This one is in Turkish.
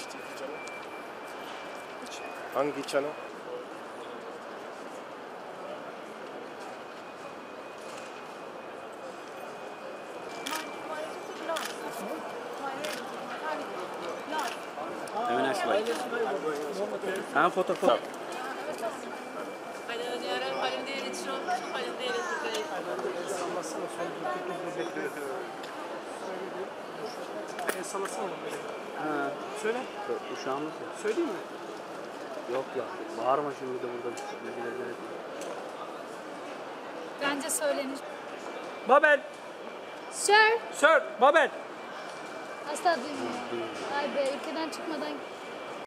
Hangi çana? Have a nice life. Ha foto. Sallasana böyle. Ha. Söyle. Uşağımız ya. Söyleyeyim mi? Yok ya. Bağırma şimdi de burada. Bilgiler. Bence söylenir. Babel. Sir. Sir. Babel. Asla duymuyor. Ay be ülkeden çıkmadan